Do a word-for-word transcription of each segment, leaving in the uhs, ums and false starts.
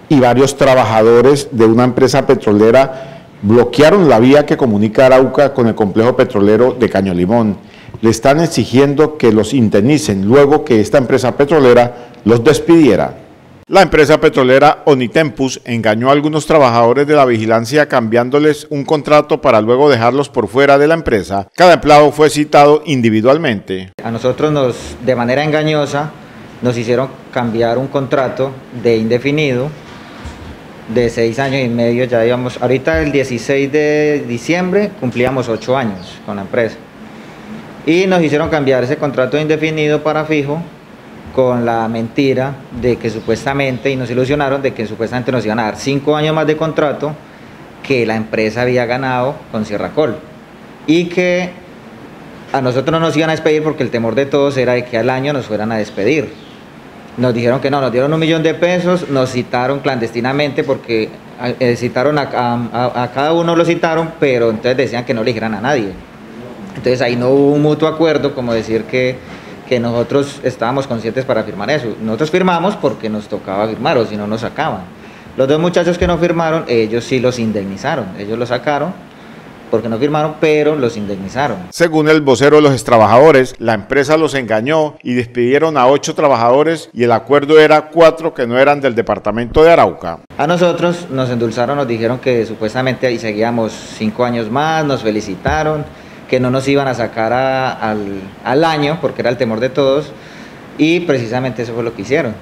y varios trabajadores de una empresa petrolera bloquearon la vía que comunica Arauca con el complejo petrolero de Cañolimón. Le están exigiendo que los indemnicen luego que esta empresa petrolera los despidiera. La empresa petrolera Onitempus engañó a algunos trabajadores de la vigilancia cambiándoles un contrato para luego dejarlos por fuera de la empresa. Cada empleado fue citado individualmente. A nosotros nos, de manera engañosa, nos hicieron cambiar un contrato de indefinido de seis años y medio. Ya íbamos, ahorita el dieciséis de diciembre cumplíamos ocho años con la empresa. Y nos hicieron cambiar ese contrato de indefinido para fijo, con la mentira de que supuestamente, y nos ilusionaron de que supuestamente nos iban a dar cinco años más de contrato que la empresa había ganado con Sierracol, y que a nosotros no nos iban a despedir porque el temor de todos era de que al año nos fueran a despedir. Nos dijeron que no, nos dieron un millón de pesos, nos citaron clandestinamente porque eh, citaron a, a, a cada uno lo citaron, pero entonces decían que no le dijeran a nadie. Entonces ahí no hubo un mutuo acuerdo, como decir que que nosotros estábamos conscientes para firmar eso. Nosotros firmamos porque nos tocaba firmar, o si no nos sacaban. Los dos muchachos que no firmaron, ellos sí los indemnizaron, ellos los sacaron porque no firmaron, pero los indemnizaron. Según el vocero de los extrabajadores, la empresa los engañó y despidieron a ocho trabajadores y el acuerdo era cuatro que no eran del departamento de Arauca. A nosotros nos endulzaron, nos dijeron que supuestamente ahí seguíamos cinco años más, nos felicitaron, que no nos iban a sacar a, al, al año, porque era el temor de todos, y precisamente eso fue lo que hicieron.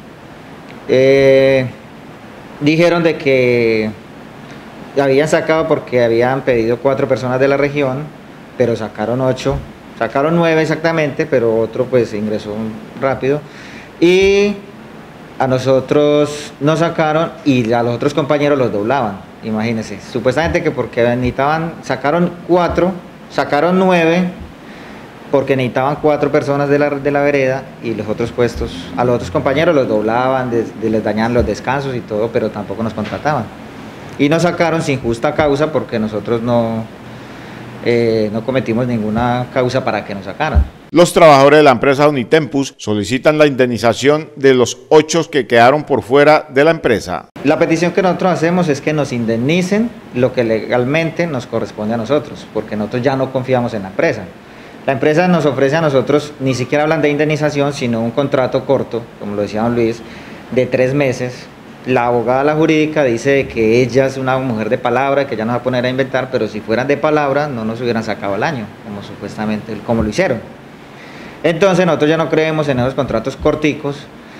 Eh, dijeron de que habían sacado porque habían pedido cuatro personas de la región, pero sacaron ocho, sacaron nueve exactamente, pero otro pues ingresó rápido, y a nosotros nos sacaron y a los otros compañeros los doblaban, imagínense, supuestamente que porque necesitaban, sacaron cuatro, sacaron nueve porque necesitaban cuatro personas de la, de la vereda, y los otros puestos, a los otros compañeros los doblaban, de, de, les dañaban los descansos y todo, pero tampoco nos contrataban. Y nos sacaron sin justa causa porque nosotros no, eh, no cometimos ninguna causa para que nos sacaran. Los trabajadores de la empresa Onitempus solicitan la indemnización de los ocho que quedaron por fuera de la empresa. La petición que nosotros hacemos es que nos indemnicen lo que legalmente nos corresponde a nosotros, porque nosotros ya no confiamos en la empresa. La empresa nos ofrece a nosotros, ni siquiera hablan de indemnización, sino un contrato corto, como lo decía don Luis, de tres meses. La abogada, la jurídica, dice que ella es una mujer de palabra, que ella nos va a poner a inventar, pero si fueran de palabra no nos hubieran sacado al año, como supuestamente, como lo hicieron. Entonces nosotros ya no creemos en esos contratos corticos,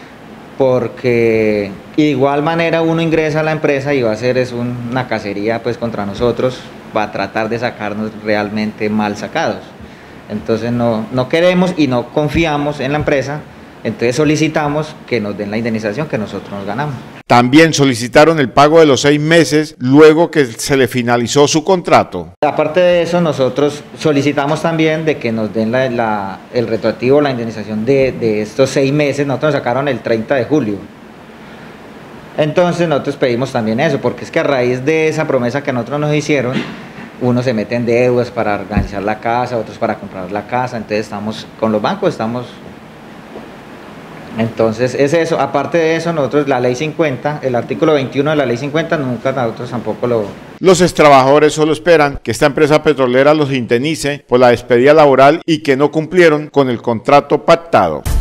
porque de igual manera uno ingresa a la empresa y va a hacer es una cacería pues contra nosotros, va a tratar de sacarnos realmente mal sacados. Entonces no, no queremos y no confiamos en la empresa, entonces solicitamos que nos den la indemnización que nosotros nos ganamos. También solicitaron el pago de los seis meses luego que se le finalizó su contrato. Aparte de eso, nosotros solicitamos también de que nos den la, la, el retroactivo, la indemnización de, de estos seis meses. Nosotros nos sacaron el treinta de julio. Entonces nosotros pedimos también eso, porque es que a raíz de esa promesa que nosotros nos hicieron, unos se meten deudas para organizar la casa, otros para comprar la casa, entonces estamos con los bancos, estamos... Entonces es eso. Aparte de eso, nosotros la ley cincuenta, el artículo veintiuno de la ley cincuenta, nunca nosotros tampoco lo... Los extrabajadores solo esperan que esta empresa petrolera los indemnice por la despedida laboral y que no cumplieron con el contrato pactado.